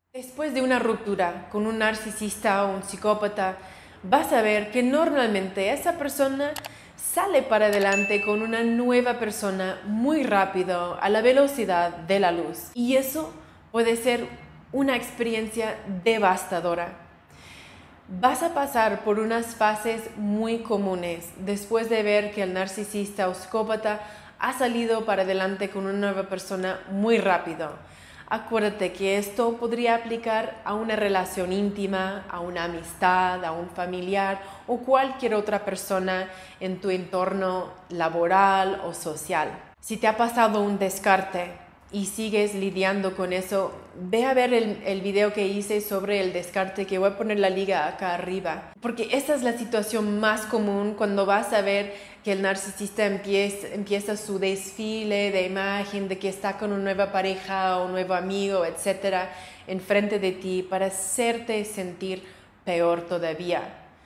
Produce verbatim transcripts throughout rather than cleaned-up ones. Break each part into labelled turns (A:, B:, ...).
A: Después de una ruptura con un narcisista o un psicópata, vas a ver que normalmente esa persona sale para adelante con una nueva persona muy rápido, a la velocidad de la luz. Y eso puede ser una experiencia devastadora. Vas a pasar por unas fases muy comunes después de ver que el narcisista o psicópata ha salido para adelante con una nueva persona muy rápido. Acuérdate que esto podría aplicar a una relación íntima, a una amistad, a un familiar o cualquier otra persona en tu entorno laboral o social. Si te ha pasado un descarte y sigues lidiando con eso, ve a ver el, el video que hice sobre el descarte, que voy a poner la liga acá arriba, porque esta es la situación más común cuando vas a ver que el narcisista empieza, empieza su desfile de imagen de que está con una nueva pareja o un nuevo amigo, etcétera, enfrente de ti para hacerte sentir peor todavía.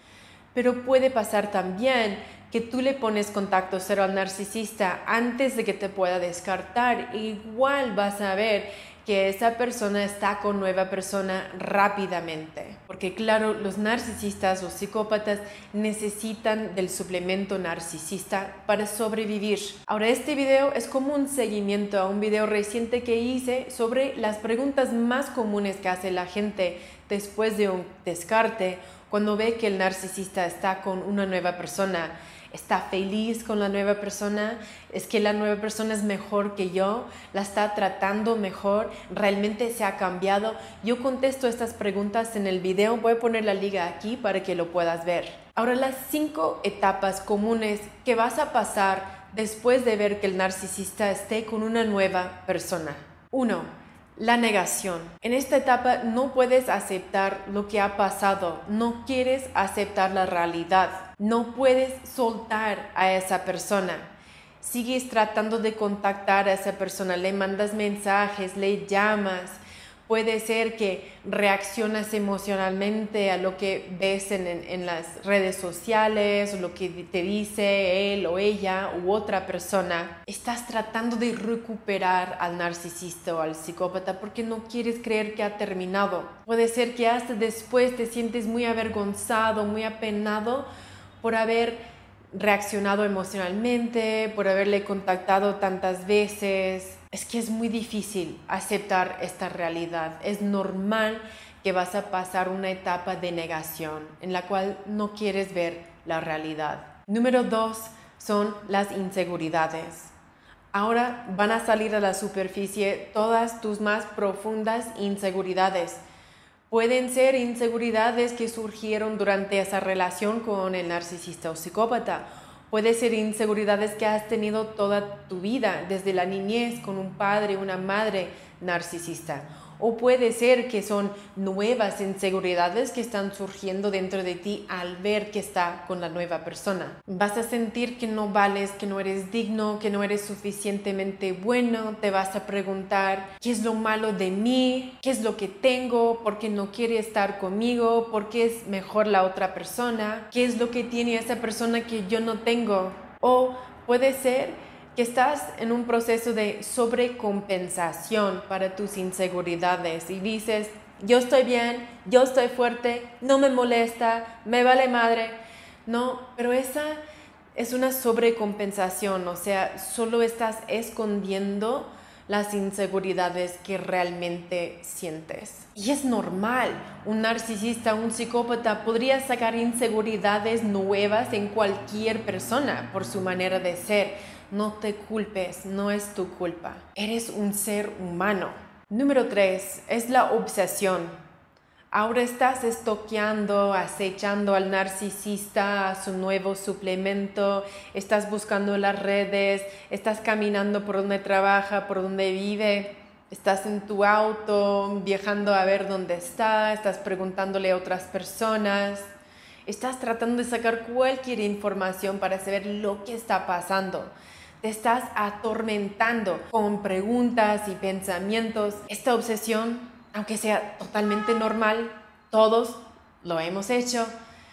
A: Pero puede pasar también que tú le pones contacto cero al narcisista antes de que te pueda descartar. Igual vas a ver que esa persona está con nueva persona rápidamente. Porque claro, los narcisistas o psicópatas necesitan del suplemento narcisista para sobrevivir. Ahora, este video es como un seguimiento a un video reciente que hice sobre las preguntas más comunes que hace la gente después de un descarte, cuando ve que el narcisista está con una nueva persona. Está feliz con la nueva persona, es que la nueva persona es mejor que yo, la está tratando mejor, realmente se ha cambiado. Yo contesto estas preguntas en el video, voy a poner la liga aquí para que lo puedas ver. Ahora, las cinco etapas comunes que vas a pasar después de ver que el narcisista esté con una nueva persona. uno. La negación. En esta etapa no puedes aceptar lo que ha pasado, no quieres aceptar la realidad, no puedes soltar a esa persona. Sigues tratando de contactar a esa persona, le mandas mensajes, le llamas. Puede ser que reaccionas emocionalmente a lo que ves en, en, en las redes sociales, o lo que te dice él o ella u otra persona. Estás tratando de recuperar al narcisista o al psicópata porque no quieres creer que ha terminado. Puede ser que hasta después te sientes muy avergonzado, muy apenado por haber reaccionado emocionalmente, por haberle contactado tantas veces. Es que es muy difícil aceptar esta realidad. Es normal que vas a pasar una etapa de negación en la cual no quieres ver la realidad. Número dos son las inseguridades. Ahora van a salir a la superficie todas tus más profundas inseguridades. Pueden ser inseguridades que surgieron durante esa relación con el narcisista o psicópata. Puede ser inseguridades que has tenido toda tu vida, desde la niñez, con un padre, una madre narcisista. O puede ser que son nuevas inseguridades que están surgiendo dentro de ti al ver que está con la nueva persona. Vas a sentir que no vales, que no eres digno, que no eres suficientemente bueno. Te vas a preguntar, ¿qué es lo malo de mí? ¿Qué es lo que tengo? ¿Por qué no quiere estar conmigo? ¿Por qué es mejor la otra persona? ¿Qué es lo que tiene esa persona que yo no tengo? O puede ser que estás en un proceso de sobrecompensación para tus inseguridades y dices, yo estoy bien, yo estoy fuerte, no me molesta, me vale madre. No, pero esa es una sobrecompensación, o sea, solo estás escondiendo las inseguridades que realmente sientes. Y es normal, un narcisista, un psicópata podría sacar inseguridades nuevas en cualquier persona por su manera de ser. No te culpes, no es tu culpa. Eres un ser humano. Número tres es la obsesión. Ahora estás estoqueando, acechando al narcisista, a su nuevo suplemento, estás buscando las redes, estás caminando por donde trabaja, por donde vive, estás en tu auto, viajando a ver dónde está, estás preguntándole a otras personas, estás tratando de sacar cualquier información para saber lo que está pasando. Te estás atormentando con preguntas y pensamientos. Esta obsesión, aunque sea totalmente normal, todos lo hemos hecho,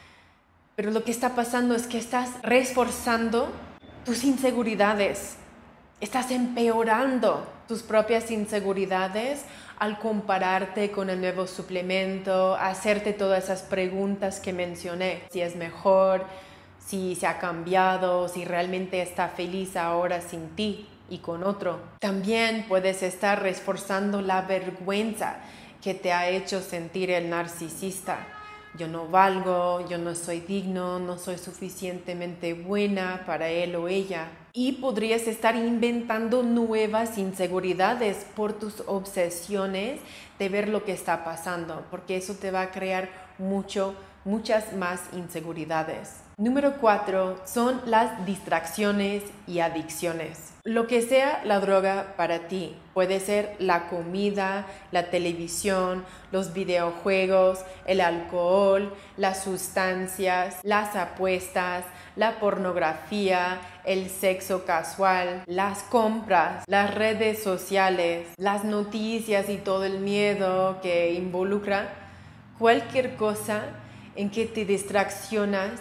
A: pero lo que está pasando es que estás reforzando tus inseguridades, estás empeorando tus propias inseguridades al compararte con el nuevo suplemento, hacerte todas esas preguntas que mencioné, si es mejor, si se ha cambiado, si realmente está feliz ahora sin ti y con otro. También puedes estar reforzando la vergüenza que te ha hecho sentir el narcisista. Yo no valgo, yo no soy digno, no soy suficientemente buena para él o ella. Y podrías estar inventando nuevas inseguridades por tus obsesiones de ver lo que está pasando, porque eso te va a crear mucho, muchas más inseguridades. Número cuatro son las distracciones y adicciones. Lo que sea la droga para ti, puede ser la comida, la televisión, los videojuegos, el alcohol, las sustancias, las apuestas, la pornografía, el sexo casual, las compras, las redes sociales, las noticias y todo el miedo que involucra cualquier cosa en que te distraccionas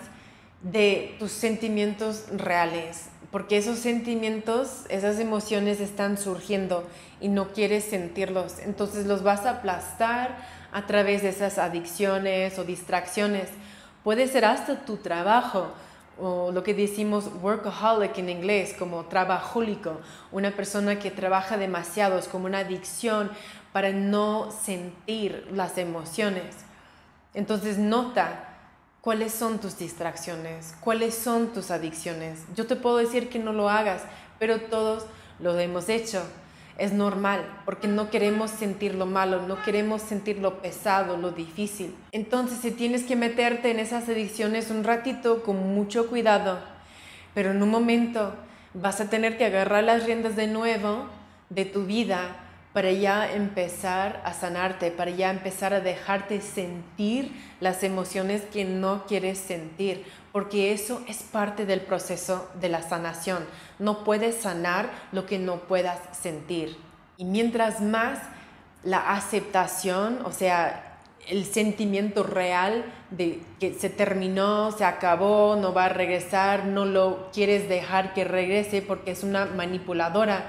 A: de tus sentimientos reales, porque esos sentimientos, esas emociones están surgiendo y no quieres sentirlos, entonces los vas a aplastar a través de esas adicciones o distracciones. Puede ser hasta tu trabajo, o lo que decimos workaholic en inglés, como trabajólico, una persona que trabaja demasiado, es como una adicción para no sentir las emociones. Entonces nota ¿cuáles son tus distracciones? ¿Cuáles son tus adicciones? Yo te puedo decir que no lo hagas, pero todos lo hemos hecho. Es normal, porque no queremos sentir lo malo, no queremos sentir lo pesado, lo difícil. Entonces, si tienes que meterte en esas adicciones un ratito con mucho cuidado, pero en un momento vas a tener que agarrar las riendas de nuevo de tu vida para ya empezar a sanarte, para ya empezar a dejarte sentir las emociones que no quieres sentir, porque eso es parte del proceso de la sanación. No puedes sanar lo que no puedas sentir. Y mientras más la aceptación, o sea, el sentimiento real de que se terminó, se acabó, no va a regresar, no lo quieres dejar que regrese porque es una manipuladora.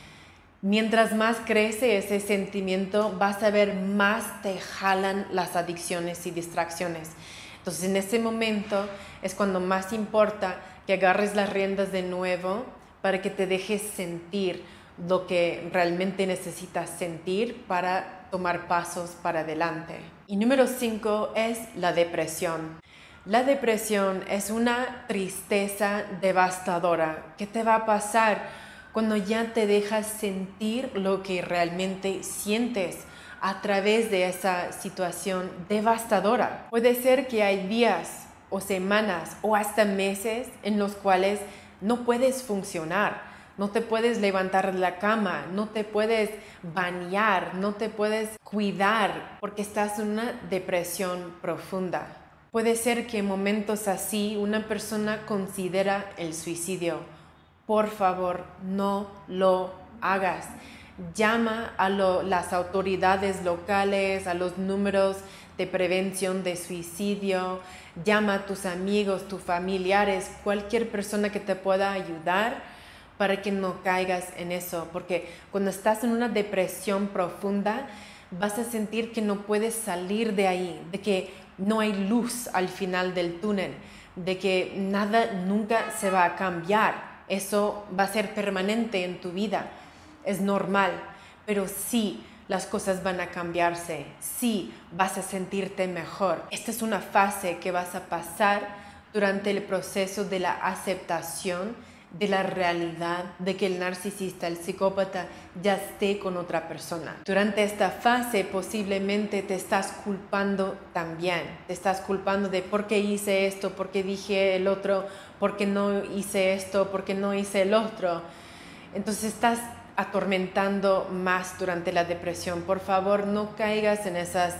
A: Mientras más crece ese sentimiento, vas a ver más te jalan las adicciones y distracciones. Entonces, en ese momento es cuando más importa que agarres las riendas de nuevo para que te dejes sentir lo que realmente necesitas sentir para tomar pasos para adelante. Y número cinco es la depresión. La depresión es una tristeza devastadora. ¿Qué te va a pasar cuando ya te dejas sentir lo que realmente sientes a través de esa situación devastadora? Puede ser que hay días o semanas o hasta meses en los cuales no puedes funcionar, no te puedes levantar de la cama, no te puedes bañar, no te puedes cuidar porque estás en una depresión profunda. Puede ser que en momentos así una persona considera el suicidio. Por favor, no lo hagas. Llama a lo, las autoridades locales, a los números de prevención de suicidio. Llama a tus amigos, tus familiares, cualquier persona que te pueda ayudar para que no caigas en eso. Porque cuando estás en una depresión profunda, vas a sentir que no puedes salir de ahí, de que no hay luz al final del túnel, de que nada nunca se va a cambiar. Eso va a ser permanente en tu vida, es normal, pero sí las cosas van a cambiarse, sí vas a sentirte mejor. Esta es una fase que vas a pasar durante el proceso de la aceptación de la realidad de que el narcisista, el psicópata, ya esté con otra persona. Durante esta fase posiblemente te estás culpando también, te estás culpando de por qué hice esto, por qué dije el otro, por qué no hice esto, por qué no hice el otro. Entonces estás atormentando más durante la depresión. Por favor, no caigas en esas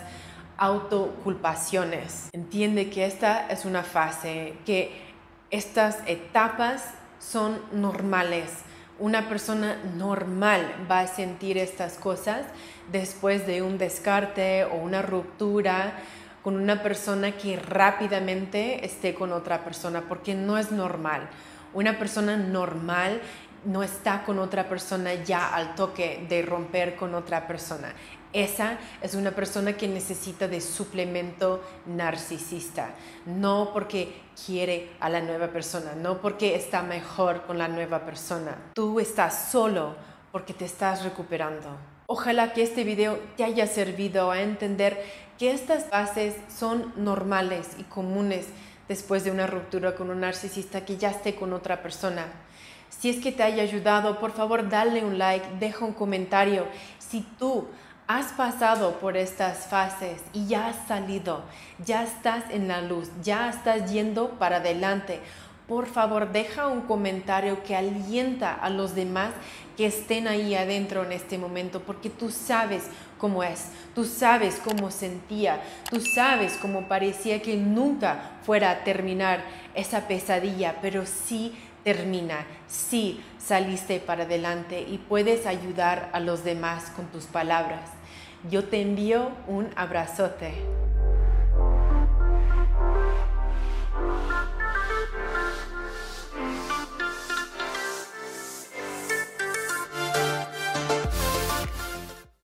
A: autoculpaciones. Entiende que esta es una fase, que estas etapas son normales. Una persona normal va a sentir estas cosas después de un descarte o una ruptura con una persona que rápidamente esté con otra persona, porque no es normal. Una persona normal no está con otra persona ya al toque de romper con otra persona. Esa es una persona que necesita de suplemento narcisista, no porque quiere a la nueva persona, no porque está mejor con la nueva persona. Tú estás solo porque te estás recuperando. Ojalá que este video te haya servido a entender que estas fases son normales y comunes después de una ruptura con un narcisista que ya esté con otra persona. Si es que te haya ayudado, por favor dale un like, deja un comentario. Si tú has pasado por estas fases y ya has salido, ya estás en la luz, ya estás yendo para adelante, por favor deja un comentario que alienta a los demás que estén ahí adentro en este momento, porque tú sabes cómo es, tú sabes cómo sentía, tú sabes cómo parecía que nunca fuera a terminar esa pesadilla, pero sí termina, sí saliste para adelante y puedes ayudar a los demás con tus palabras. Yo te envío un abrazote.